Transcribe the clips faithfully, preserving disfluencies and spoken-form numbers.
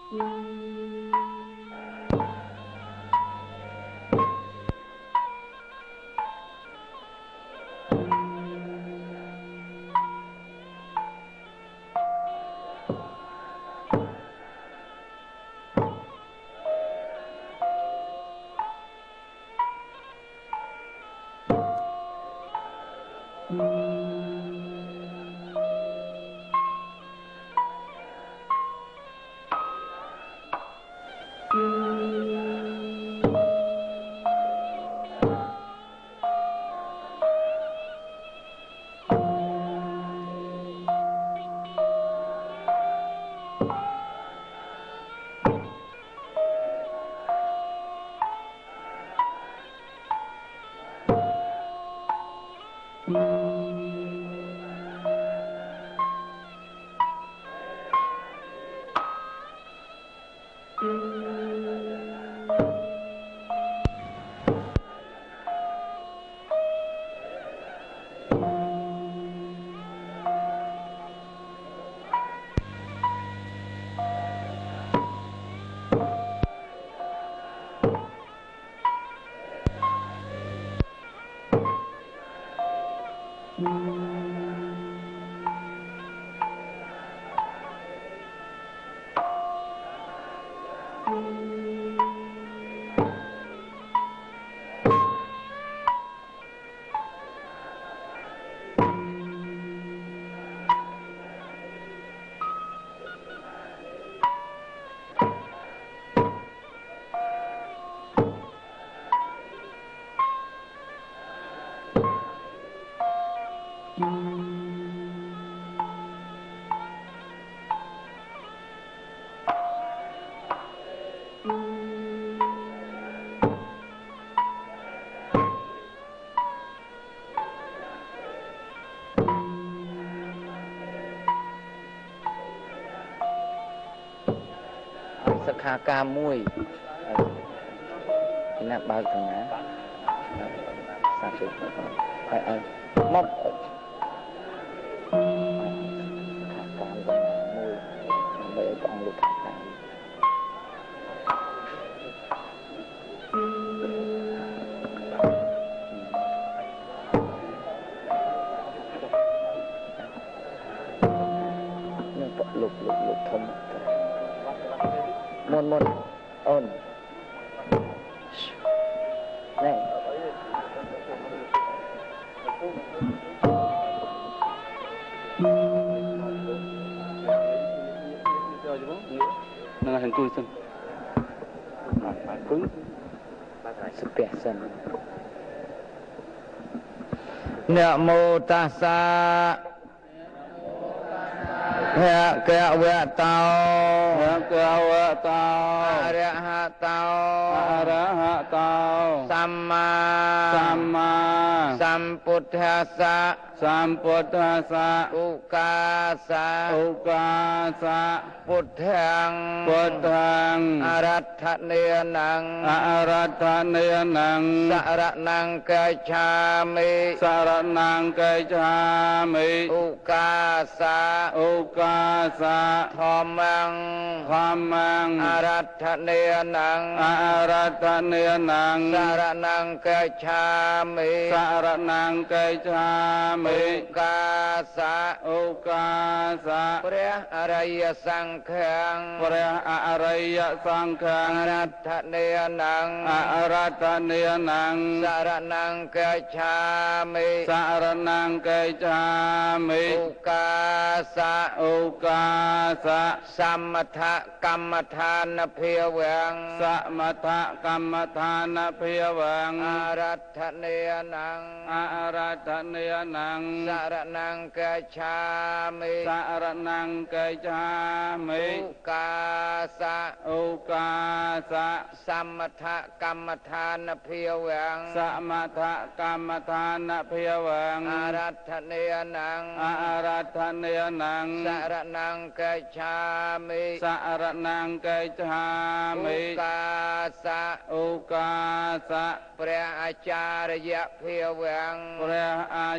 สขาการมวยนักบาลกันนะสาธุไปเอามอบขาการกันมวยไปเอากองลูกขาการนี่ปลุกลุกลุกทมมนมนโอนนี่นั่งหันคุยสันคุยสเปียสันนะโมตัสสะภะคะวะโตภะคะวะโตอะระหะโตอะระหะโตสัมมาสัมมาสัมพุทธัสสะสัมพุทธัสสะอุกาสะอุกาสะพุทธังพุทธังอรัตถเนนังอรัตถเนนังสรณังกัจฉามิสรณังกัจฉามิอุกาสะอุกาสะธัมมังธัมมังอรัตถเนนังอรัตถเนนังสรณังกัจฉามิสรณังกัจฉามิอุกาสะอุกาสะพระอริยสังฆังพระอริยสังฆังอรัตถเนนังอรัตถเนนังสรณังกัจฉามิสรณังกัจฉามิอุกาสะอุกาสะสัมมทะกรรมฐานเพียวังสัมมทะกรรมฐานเพียวังอรัตถเนนังอรัตถเนนังสรณังกัจฉามิสรณังกัจฉามิอุกาสะอุกาสะสัมมทะกรรมฐานเพียวังสัมมทะกรรมฐานเพียวังอรัตถเนนังอรัตถเนนังสรณังกัจฉามิสรณังกัจฉามิอุกาสะอุกาสะพระอาจารย์เพียวังพระอาจาร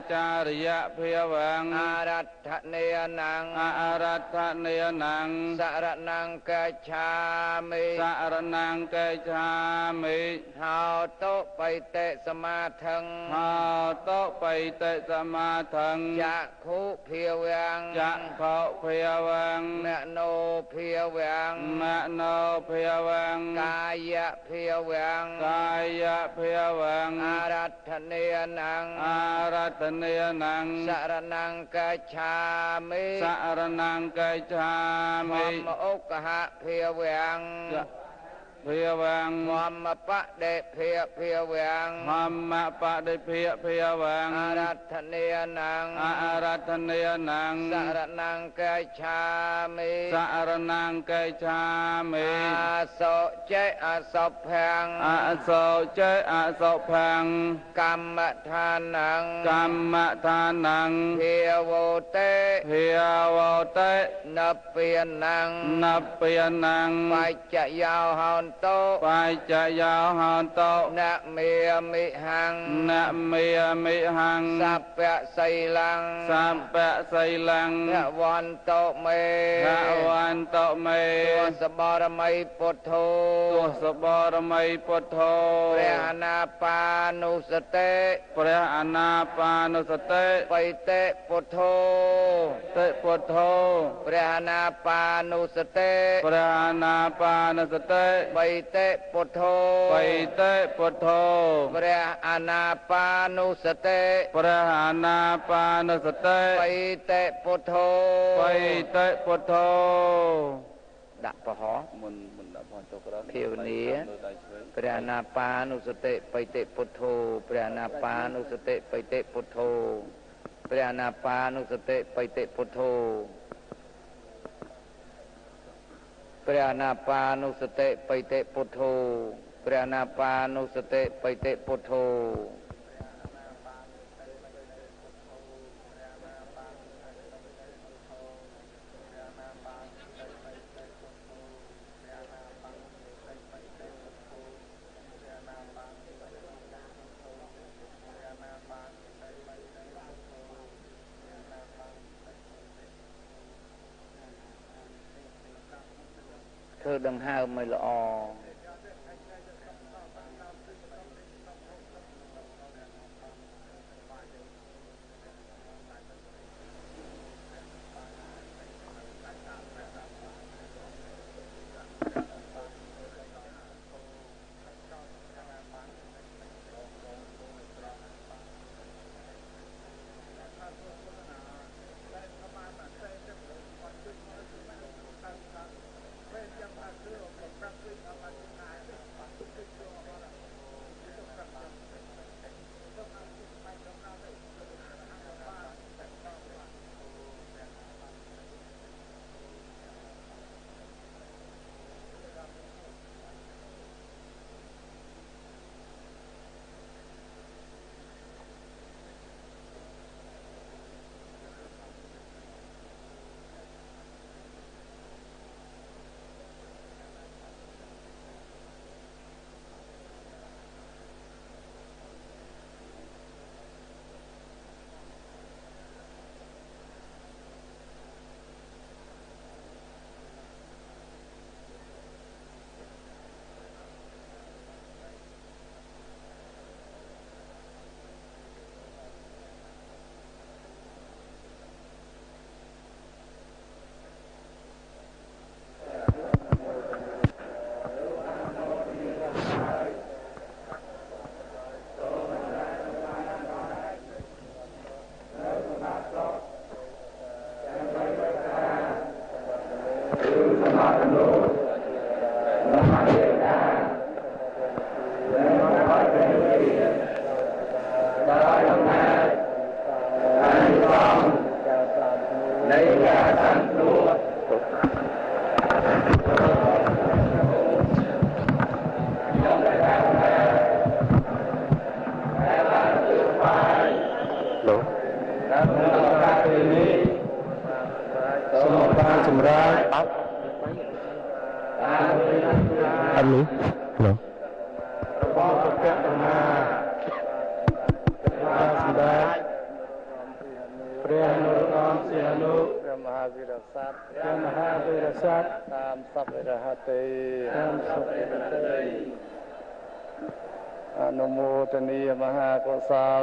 ริยะเพียวังอารัตถเนยนังอารัตถเนยนังสารนังกัจฉามิสารนังกัจฉามิหาโตไปเตสมาทังหาโตไปเตสมาทังจักขุเพียวังจักขะเพียวังมโนเพียวังมโนเพียวังกายะเพียวังกายะเพียวังอารัตถเนยนังอารัตถเนยนังสารนังกัจฉามิสารนังกัจฉามิธรรมอุกหะเพียวังเพียวังธรรมปะเดเพียเพียวังธรรมปะเดเพียเพียวังอารัตถเนยนังอารัตถเนยนังสารนังกัจฉามิสารนังกัจฉามิอาโสเจอาโสพังอาโสเจอาโสพังกรรมฐานังกรรมฐานังเพียโวเตเพียโวเตนับเปียนังนับเปียนังปัจจยาวหันโตปัจจยาวหันโตนะเมียมิหังนะเมียมิหังสัพพะไสลังสัพพะไสลังพระวันโตเมพระวันโตเมตัวสบรมัยพุทโธตัวสบรมัยพุทโธพระอนาปานุสติพระอนาปานุสติไปเตพุทโธเตพุทโธพระอนาปานุสติพระอนาปานุสติไปเตพุทโธไปเตพุทโธพระอนาปานุสติพระอนาปานุสติไปเตพุทโธไปเตพุทโธដាក់ប្រហោមុនមុនដាក់ប្រហោចុះក្រោយភាវនាព្រះអនាបានុសតិបិតិពុទ្ធោព្រះអនាបានុសតិបិតិពុទ្ធោព្រះអនាបានុសតិបិតិពុទ្ធោព្រះអនាបានុសតិបិតិពុទ្ធោព្រះអនាបានុសតិបិតិពុទ្ធោធ្វើដង្ហើមឲ្យល្អสัตว์ยมหาตุรสัตว์ตามสัพเพรหติตามสัพเพรหติอนุโมทนียมหากุศล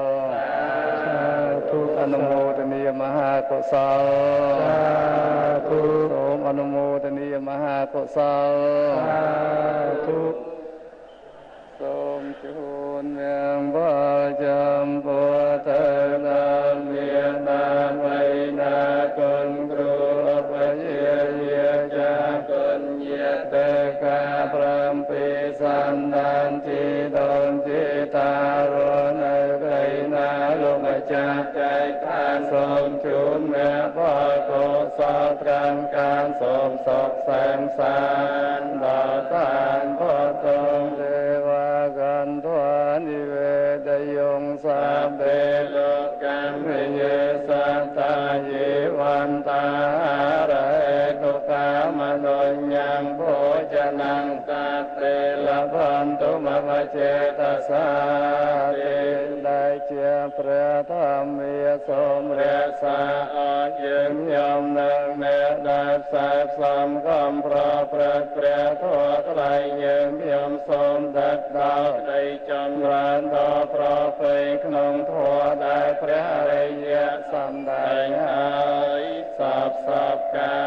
ทุกอนุโมทนียมหากุศลทุกโสมอนุโมทนียมหากุศลทุกสมจุนเมืองพระจำปัวเธอนาเมียนาไว้นาคนครูปะเยเยจากคนเยเตกาพรำปีสันนันทิดงจิตารนไกนาลมจากใจการสมจุนเมืองพระโกศลกันการสมศกแสงสารดาตานพระตงเทวากันทวานิเวดยงสาเบโลกัมมิเยสัตตาเยวันตาเรตุกามโนยังโภจนังตัตเตละพันตุมะเจตสาเตได้เจียพระธรรมเมสมเรสาอายึงยมนังเนได้สายสามคำพระพระเปรทั่วไตรยึงยมสมดัดดาวได้จำรันต่อพระเพลงขนมทั่วได้พระเรียสัมได้หายสับสับกา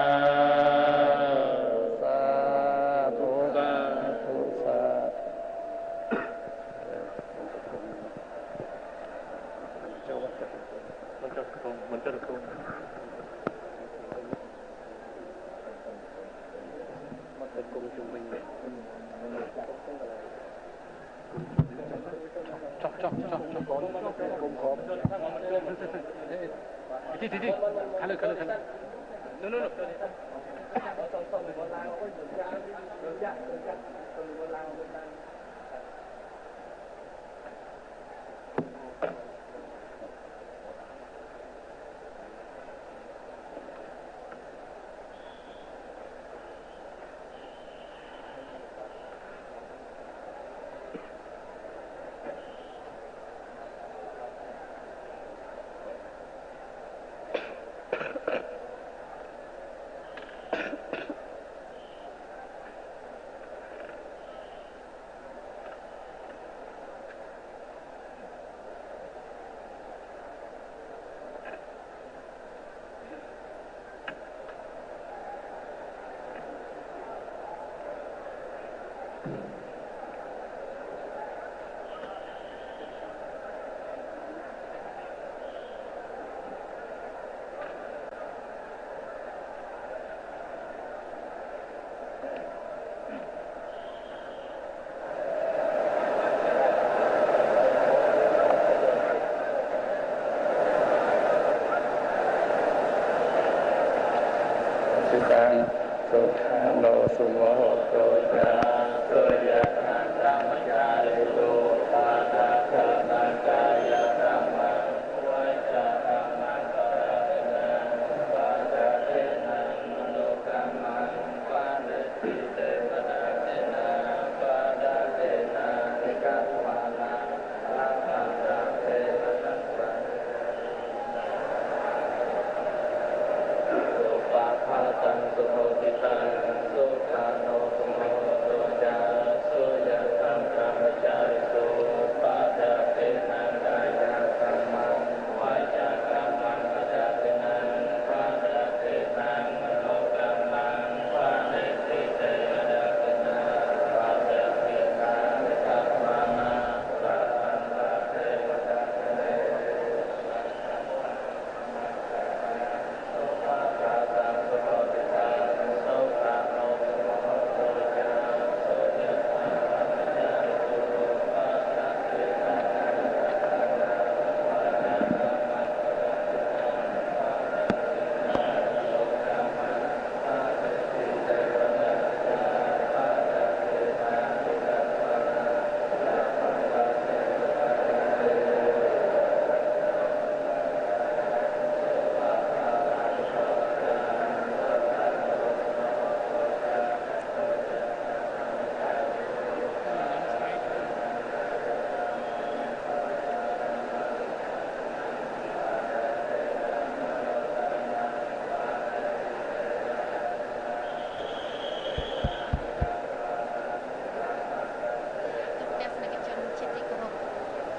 สาธุสาธุสามันจะตรงมันจะตรงมันจะกลมจุ่มไปเนี่ยชอบชอบชอบชอบกลมกลมขอบที่ที่ที่ขันเลยขันเลยขันเลยนู่นนู่นตังสุขาโนสุโมโตจาสุยะนันตัมจาริโตปาตาคานังกายธรรมังวัจจะธรรมังปะระปาตาเตนะมโนกรรมังปาเนติเตปะระเตนะปาดาเตนะนิกัตวานะลัพพันตังเตนะตัสสะปาภาตังสุโมทิตังสุขาโนสุโมโตจาสุยะตังกัม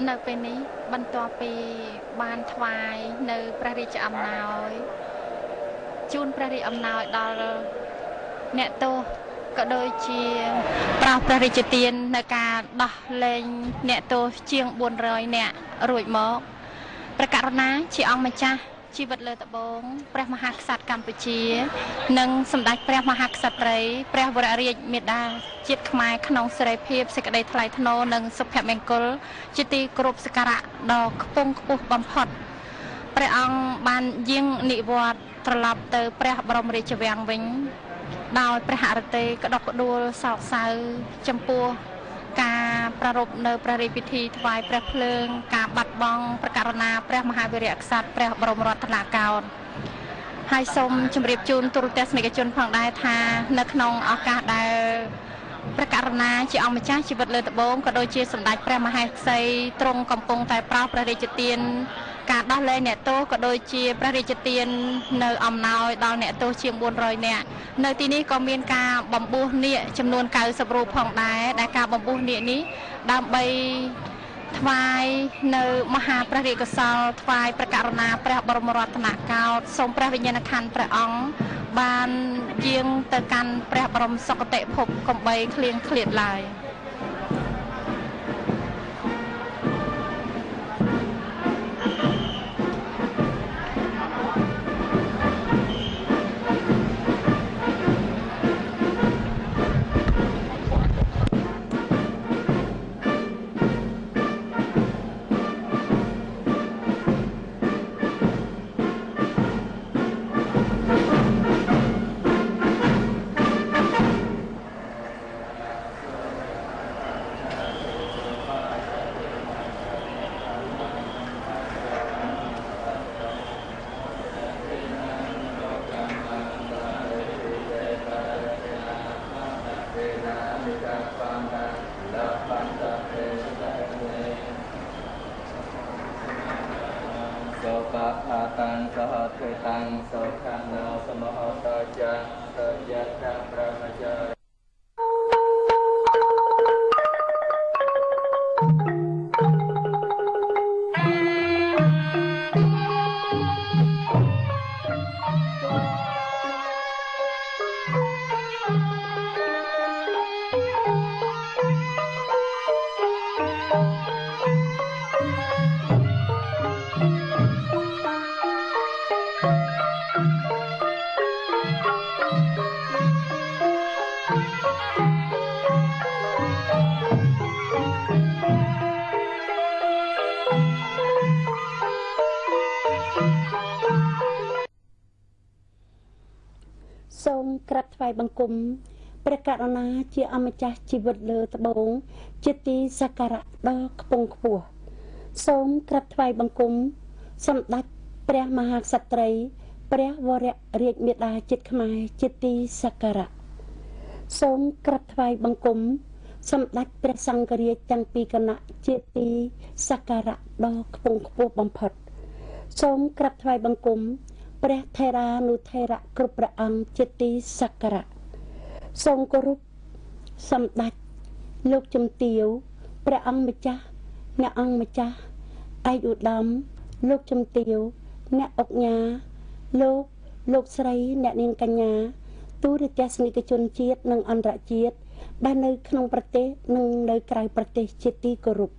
នៅពេលនេះបន្ទាប់ពីបានថ្វាយនៅព្រះរាជអំណោយជូនព្រះរាជអំណោយដល់អ្នកទោសក៏ដូចជាប្រោសព្រះរាជទាននៅការដោះលែងអ្នកទោសជាងបួនរយនាក់រួចមកព្រះករុណាជាអង្គម្ចាស់ជីវិតលើត្បូងព្រះមហាក្សត្រកម្ពុជា និងសម្ដេចព្រះមហាក្សត្រីព្រះវររាជមាតាជាតិខ្មែរក្នុងសេរីភាពសេចក្តីថ្លៃថ្នូរនិងសុភមង្គលជាទីគោរពសក្ការៈដ៏ខ្ពង់ខ្ពស់បំផុតព្រះអង្គបានយាងនិវត្តន៍ត្រឡប់ទៅព្រះបរមរាជវាំងវិញដោយព្រះហឫទ័យក្តុកក្តួលសោកសៅចំពោះការប្រារព្ធនៅព្រះរាជពិធីថ្វាយព្រះភ្លើងការបាត់បង់ព្រះករុណាព្រះមហាវីរក្សត្រព្រះបរមរដ្ឋនកោដ្ឋហើយសូមជម្រាបជូនទូរទស្សនិកជនផងដែរថានៅក្នុងឱកាសដែលព្រះករុណាជាអង្គម្ចាស់ជីវិតលើត្បូងក៏ដូចជាសម្ដេចព្រះមហេសីទ្រង់កំពុងតែប្រោសព្រះរាជទានការដោះលែងអ្នកទោសក៏ដូចជាព្រះរាជទាននៅអំណោយដល់អ្នកទោសជាងបួនរយនាក់នៅទីនេះក៏មានការបំពោះនាគចំនួនកៅសិបរូបផងដែរដែលការបំពោះនាគនេះដើម្បីថ្វាយនៅមហាព្រះរាជកុសលថ្វាយព្រះករុណាព្រះបរមរដ្ឋនកោដ្ឋសូមព្រះវិញ្ញាណក្ខន្ធព្រះអង្គបានយាងទៅកាន់ព្រះបរមសុគតិភពកំបីឃ្លៀងឃ្លាតឡើយតាំងសហទេតាំងសុខៈណោសមហតចាតយៈតាប្រមច្ឆាសូមក្រាបថ្វាយបង្គំព្រះករុណាជាអម្ចាស់ជីវិតលើត្បូងជាទីសក្ការៈដ៏ខ្ពង់ខ្ពស់សូមក្រាបថ្វាយបង្គំសម្ដេចព្រះមហាក្សត្រីព្រះវររាជមាតាជាតិខ្មែរជាទីសក្ការៈសូមក្រាបថ្វាយបង្គំសម្ដេចព្រះសង្ឃរាជទាំងពីរគណៈជាទីសក្ការៈដ៏ខ្ពង់ខ្ពស់បំផុតសូមក្រាបថ្វាយបង្គំព្រះថេរានុថេរៈគ្រប់ព្រះអង្គជាទីសក្ការៈសូមគោរពសម្ដេចលោកជំទាវព្រះអង្គម្ចាស់អ្នកអង្គម្ចាស់ឯកឧត្តមលោកជំទាវអ្នកអុកញ៉ាលោកលោកស្រីអ្នកនាងកញ្ញាទូរទស្សនិកជនជាតិនិងអន្តរជាតិដែលនៅក្នុងប្រទេសនិងនៅក្រៅប្រទេសជាទីគោរព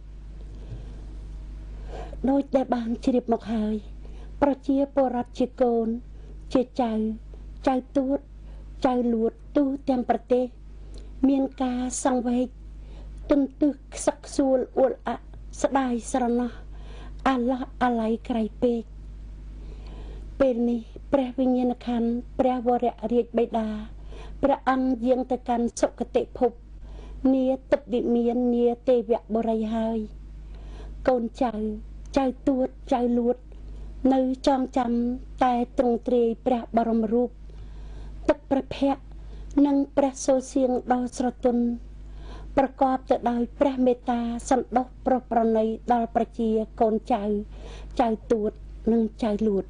ដោយដែលបានជ្រាបមកហើយប្រជាពលរដ្ឋជាកូនជាចៅចៅទួតចៅលួតទូទាំងប្រទេសមានការសង្វេគទន្ទឹះខ្សឹកខ្សួលអួលអាក់ស្ដាយស្រណោះអាឡោះអាឡៃក្រៃពេកពេលនេះព្រះវិញ្ញាណក្ខន្ធព្រះវររាជបិតាព្រះអង្គយាងទៅកាន់សុគតិភពនាទឹកវិមាននាទេវបុរីហើយកូនចៅចៅទួតចៅលួតនៅចងចាំតែទ្រង់ទ្រាយព្រះបរមរូបទឹកព្រះភ័ក្ត្រនិងព្រះសូរសៀងដ៏ស្រទន់ប្រកបទៅដោយព្រះមេត្តាសន្តោសប្រោសប្រណីដល់ប្រជាកូនចៅចៅទួតនិងចៅលួត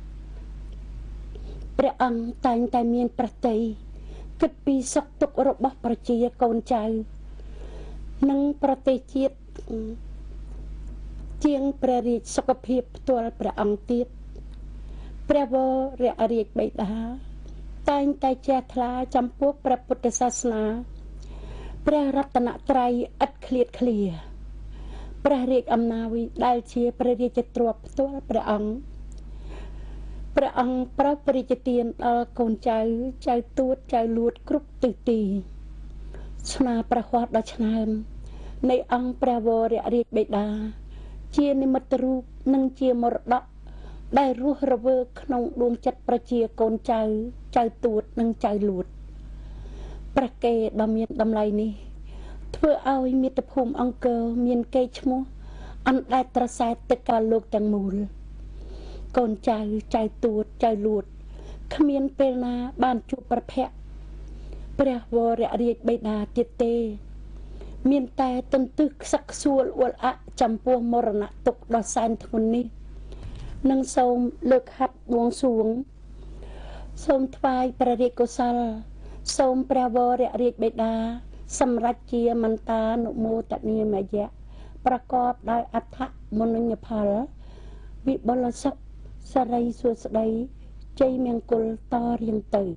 ព្រះអង្គតែងតែមានប្រតិយគិតពីសុខទុក្ខរបស់ប្រជាកូនចៅនិងប្រទេសជាតិជាងព្រះរាជសុខភាពផ្ទាល់ព្រះអង្គទៀតព្រះវររាជបិតាតែងតែជ្រះថ្លាចំពោះព្រះពុទ្ធសាសនាព្រះរតនត្រ័យឥតឃ្លាតឃ្លាព្រះរាជអំណាចដែលជាព្រះរាជទ្រព្យផ្ទាល់ព្រះអង្គព្រះអង្គប្រោសព្រះរាជទានដល់កូនចៅចៅទួតចៅលួតគ្រប់ទិសទីស្នាព្រះហស្ថដ៏ឆ្នើមនៃអង្គព្រះវររាជបិតាជានិមិត្តរូបនិងជាមរតកដែលរស់រវើកក្នុងដួងចិត្តប្រជាកូនចៅចៅទួតនិងចៅលួតព្រះកេរដ៏មានតម្លៃនេះធ្វើឲ្យមាតុភូមិអង្គរមានកេរ្តិ៍ឈ្មោះអណ្ដែតត្រសែតទៅកាលលោកទាំងមូលកូនចៅចៅទួតចៅលួតគ្មានពេលណាបានជួបប្រភពព្រះវររាជបិតាទៀតទេមានតែទន្ទឹះខ្សឹកខ្សួលអួលអាក់ចំពោះមរណៈទុក្ខដ៏សែនធ្ងន់នេះនិងសូមលើកហាត់បួងសួងសូមថ្វាយព្រះរាជកុសលសូមព្រះវររាជបិតាសម្រាប់ជាមន្តានុមោទនីមយៈប្រកបដោយអដ្ឋមនុញ្ញផលវិបុលសុខសរីសួស្តីជ័យមង្គលតរៀងទៅ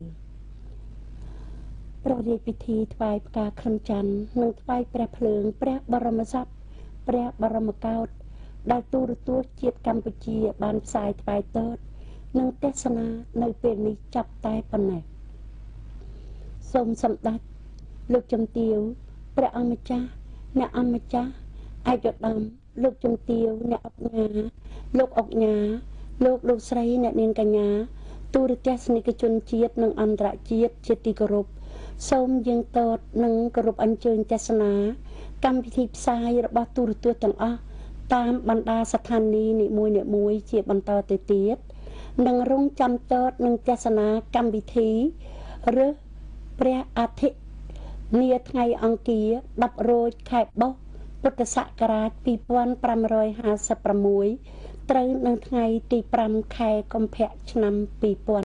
ព្រះរាជពិធីថ្វាយផ្កាខិនច័ន្ទនិងថ្វាយព្រះភ្លើងព្រះបរមសពព្រះបរមកោដ្ឋដែលទូរទស្សន៍ជាតិកម្ពុជាបានផ្សាយថ្វាយតតនិងទេសនានៅពេលនេះចាប់តែប៉ុណ្ណេះសូមសម្ដេចលោកជំទាវព្រះអង្គម្ចាស់អ្នកអង្គម្ចាស់ឯកឧត្តមលោកជំទាវអ្នកអង្គញាលោកអង្គញាលោកលោកស្រីអ្នកនាងកញ្ញាទូរទស្សនិកជនជាតិនិងអន្តរជាតិជាទីគោរពសូមយើងតតនិងគោរពអញ្ជើញទេសនាកម្មវិធីផ្សាយរបស់ទូរទស្សន៍ទាំងអស់តាមបណ្ដាស្ថានីយ៍នីមួយៗជាបន្តទៅទៀតនិងរងចាំតតនឹងទេសនាកម្មវិធីឬព្រះអាទិនាថ្ងៃអង្គារដប់រោចខែបុស្សពុទ្ធសករាជពីរពាន់ប្រាំរយហាសិបប្រាំមួយត្រូវនៅថ្ងៃទីប្រាំខែកុម្ភៈឆ្នាំពីរពាន់